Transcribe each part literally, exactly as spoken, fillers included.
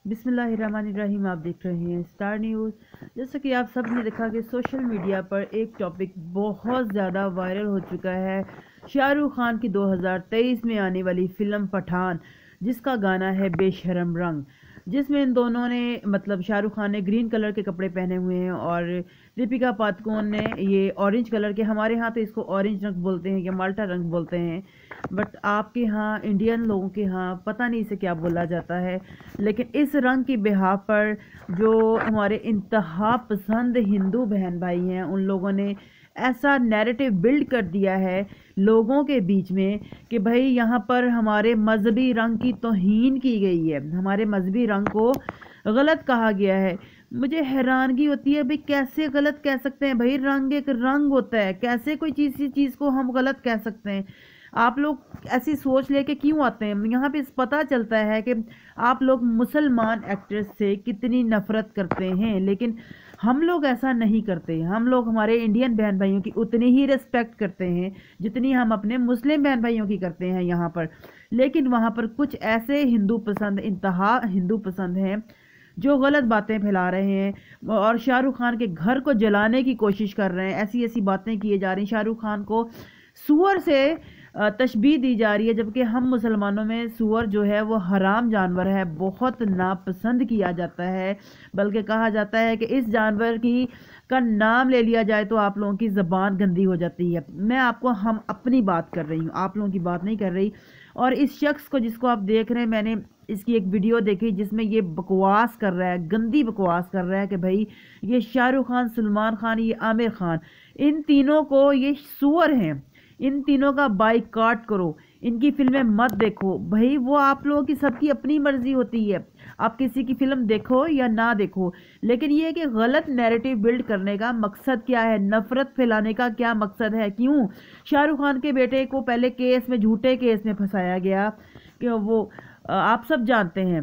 बिस्मिल्लाहिर्रहमानिर्रहीम। आप देख रहे हैं स्टार न्यूज़। जैसा कि आप सब ने देखा कि सोशल मीडिया पर एक टॉपिक बहुत ज़्यादा वायरल हो चुका है, शाहरुख खान की दो हज़ार तेईस में आने वाली फ़िल्म पठान, जिसका गाना है बेशरम रंग, जिसमें इन दोनों ने मतलब शाहरुख खान ने ग्रीन कलर के कपड़े पहने हुए हैं और दीपिका पादुकोण ने ये ऑरेंज कलर के, हमारे यहाँ तो इसको ऑरेंज रंग बोलते हैं या माल्टा रंग बोलते हैं, बट आपके यहाँ इंडियन लोगों के यहाँ पता नहीं इसे क्या बोला जाता है। लेकिन इस रंग की बिहार पर जो हमारे इंतहा पसंद हिंदू बहन भाई हैं, उन लोगों ने ऐसा नैरेटिव बिल्ड कर दिया है लोगों के बीच में कि भाई यहाँ पर हमारे मजहबी रंग की तौहीन की गई है, हमारे मजहबी रंग को गलत कहा गया है। मुझे हैरानगी होती है, भाई कैसे गलत कह सकते हैं? भाई रंग एक रंग होता है, कैसे कोई चीज़ सी चीज़ को हम गलत कह सकते हैं? आप लोग ऐसी सोच लेके क्यों आते हैं? यहाँ पे पता चलता है कि आप लोग मुसलमान एक्ट्रेस से कितनी नफरत करते हैं, लेकिन हम लोग ऐसा नहीं करते। हम लोग हमारे इंडियन बहन भाइयों की उतनी ही रिस्पेक्ट करते हैं जितनी हम अपने मुस्लिम बहन भाइयों की करते हैं यहाँ पर। लेकिन वहाँ पर कुछ ऐसे हिंदू पसंद, इंतहा हिंदू पसंद हैं जो गलत बातें फैला रहे हैं और शाहरुख खान के घर को जलाने की कोशिश कर रहे हैं। ऐसी ऐसी बातें किए जा रही हैं, शाहरुख खान को सूअर से तशबीह दी जा रही है, जबकि हम मुसलमानों में सूअर जो है वो हराम जानवर है, बहुत नापसंद किया जाता है। बल्कि कहा जाता है कि इस जानवर की का नाम ले लिया जाए तो आप लोगों की ज़बान गंदी हो जाती है। मैं आपको हम अपनी बात कर रही हूँ, आप लोगों की बात नहीं कर रही। और इस शख्स को जिसको आप देख रहे हैं, मैंने इसकी एक वीडियो देखी जिसमें ये बकवास कर रहा है, गंदी बकवास कर रहा है कि भाई ये शाहरुख खान, सलमान खान, ये आमिर खान, इन तीनों को ये सूअर हैं, इन तीनों का बाइकआउट करो, इनकी फिल्में मत देखो। भाई वो आप लोगों की सबकी अपनी मर्जी होती है, आप किसी की फिल्म देखो या ना देखो, लेकिन ये कि गलत नैरेटिव बिल्ड करने का मकसद क्या है? नफरत फैलाने का क्या मकसद है? क्यों शाहरुख खान के बेटे को पहले केस में, झूठे केस में फंसाया गया कि वो, आप सब जानते हैं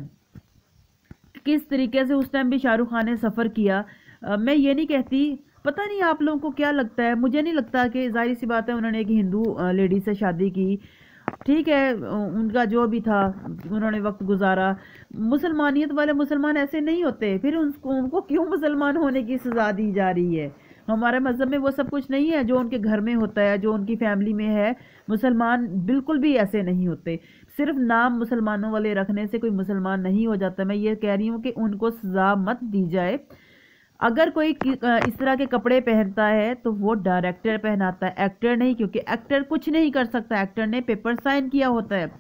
किस तरीके से उस टाइम भी शाहरुख खान ने सफ़र किया। मैं ये नहीं कहती, पता नहीं आप लोगों को क्या लगता है, मुझे नहीं लगता कि, जाहिर सी बात है उन्होंने एक हिंदू लेडी से शादी की, ठीक है, उनका जो भी था उन्होंने वक्त गुजारा। मुसलमानियत वाले मुसलमान ऐसे नहीं होते, फिर उनको उनको क्यों मुसलमान होने की सज़ा दी जा रही है? हमारे मज़हब में वो सब कुछ नहीं है जो उनके घर में होता है, जो उनकी फैमिली में है। मुसलमान बिल्कुल भी ऐसे नहीं होते। सिर्फ नाम मुसलमानों वाले रखने से कोई मुसलमान नहीं हो जाता। मैं ये कह रही हूँ कि उनको सज़ा मत दी जाए। अगर कोई इस तरह के कपड़े पहनता है तो वो डायरेक्टर पहनाता है, एक्टर नहीं, क्योंकि एक्टर कुछ नहीं कर सकता, एक्टर ने पेपर साइन किया होता है।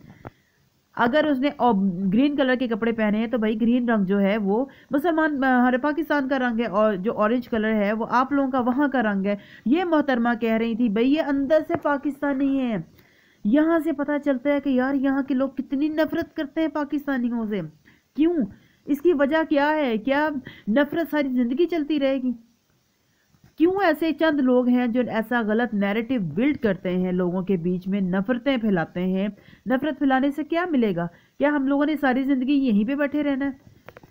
अगर उसने ग्रीन कलर के कपड़े पहने हैं तो भाई ग्रीन रंग जो है वो मुसलमान, हमारे पाकिस्तान का रंग है, और जो ऑरेंज कलर है वो आप लोगों का वहाँ का रंग है। ये मोहतरमा कह रही थी भाई ये अंदर से पाकिस्तानी है। यहाँ से पता चलता है कि यार यहाँ के लोग कितनी नफरत करते हैं पाकिस्तानियों से। क्यों? इसकी वजह क्या है? क्या नफरत सारी जिंदगी चलती रहेगी? क्यों ऐसे चंद लोग हैं जो ऐसा गलत नैरेटिव बिल्ड करते हैं, लोगों के बीच में नफरतें फैलाते हैं? नफरत फैलाने से क्या मिलेगा? क्या हम लोगों ने सारी जिंदगी यहीं पे बैठे रहना है?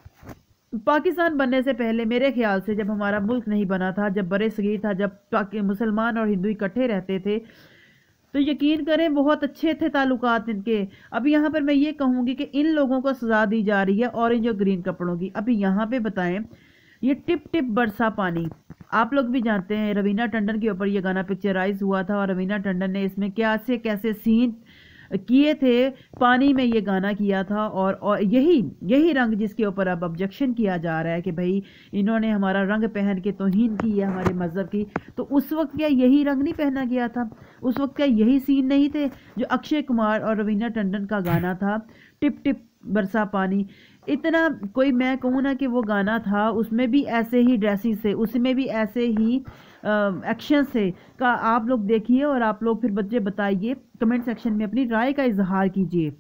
पाकिस्तान बनने से पहले मेरे ख्याल से, जब हमारा मुल्क नहीं बना था, जब बड़े सगीर था, जब मुसलमान और हिंदू इकट्ठे रहते थे, तो यकीन करें बहुत अच्छे थे ताल्लुकात इनके। अभी यहाँ पर मैं ये कहूँगी कि इन लोगों को सज़ा दी जा रही है ऑरेंज और ग्रीन कपड़ों की। अभी यहाँ पे बताएं, ये टिप टिप बरसा पानी, आप लोग भी जानते हैं रवीना टंडन के ऊपर ये गाना पिक्चराइज हुआ था, और रवीना टंडन ने इसमें क्या से कैसे सीन किए थे, पानी में ये गाना किया था। और, और यही यही रंग जिसके ऊपर अब ऑब्जेक्शन किया जा रहा है कि भाई इन्होंने हमारा रंग पहन के तौहीन की है हमारे मज़हब की। तो उस वक्त क्या यही रंग नहीं पहना गया था? उस वक्त क्या यही सीन नहीं थे जो अक्षय कुमार और रवीना टंडन का गाना था टिप टिप बरसा पानी? इतना कोई, मैं कहूँ ना कि वो गाना था, उसमें भी ऐसे ही ड्रेसिंग से, उसमें भी ऐसे ही एक्शन से का आप लोग देखिए, और आप लोग फिर बच्चे बताइए, कमेंट सेक्शन में अपनी राय का इजहार कीजिए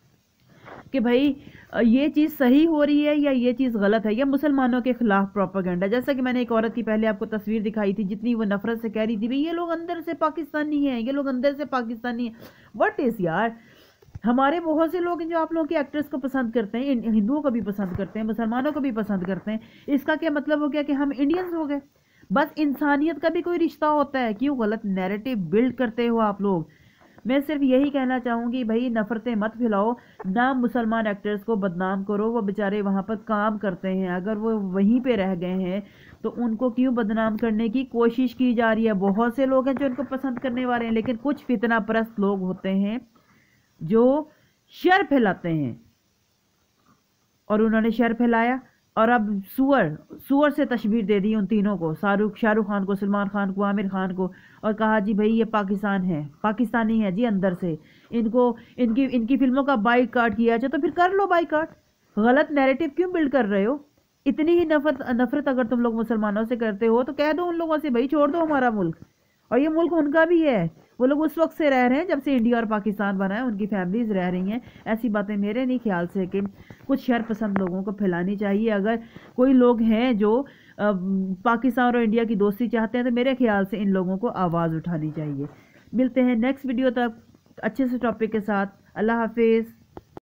कि भाई ये चीज़ सही हो रही है या ये चीज़ गलत है, या मुसलमानों के खिलाफ प्रोपेगेंडा। जैसा कि मैंने एक औरत की पहले आपको तस्वीर दिखाई थी, जितनी वो नफरत से कह रही थी भाई ये लोग अंदर से पाकिस्तानी हैं, ये लोग अंदर से पाकिस्तानी हैं। व्हाट इज़ यार, हमारे बहुत से लोग हैं जो आप लोगों के एक्ट्रेस को पसंद करते हैं, हिंदुओं को भी पसंद करते हैं, मुसलमानों को भी पसंद करते हैं। इसका क्या मतलब हो गया कि हम इंडियंस हो गए? बस इंसानियत का भी कोई रिश्ता होता है? क्यों गलत नैरेटिव बिल्ड करते हो आप लोग? मैं सिर्फ यही कहना चाहूँगी, भाई नफ़रतें मत फैलाओ, ना मुसलमान एक्टर्स को बदनाम करो। वो बेचारे वहाँ पर काम करते हैं, अगर वो वहीं पे रह गए हैं तो उनको क्यों बदनाम करने की कोशिश की जा रही है। बहुत से लोग हैं जो उनको पसंद करने वाले हैं, लेकिन कुछ फितना परस्त लोग होते हैं जो शर फैलाते हैं, और उन्होंने शर फैलाया और अब सुअर सुअर से तशबीर दे दी उन तीनों को, शाहरुख शाहरुख खान को, सलमान खान को, आमिर खान को, और कहा जी भाई ये पाकिस्तान है, पाकिस्तानी है जी अंदर से। इनको इनकी इनकी फिल्मों का बाइकआउट किया जाए तो फिर कर लो बाइकआउट। गलत नैरेटिव क्यों बिल्ड कर रहे हो? इतनी ही नफरत नफरत अगर तुम लोग मुसलमानों से करते हो तो कह दो उन लोगों से, भाई छोड़ दो हमारा मुल्क, और ये मुल्क उनका भी है। वो लोग उस वक्त से रह रहे हैं जब से इंडिया और पाकिस्तान बना है, उनकी फैमिलीज रह रही हैं। ऐसी बातें मेरे नहीं ख्याल से कि कुछ शर पसंद लोगों को फैलानी चाहिए। अगर कोई लोग हैं जो अ, पाकिस्तान और इंडिया की दोस्ती चाहते हैं तो मेरे ख्याल से इन लोगों को आवाज़ उठानी चाहिए। मिलते हैं नेक्स्ट वीडियो तक अच्छे से टॉपिक के साथ। अल्लाह हाफिज़।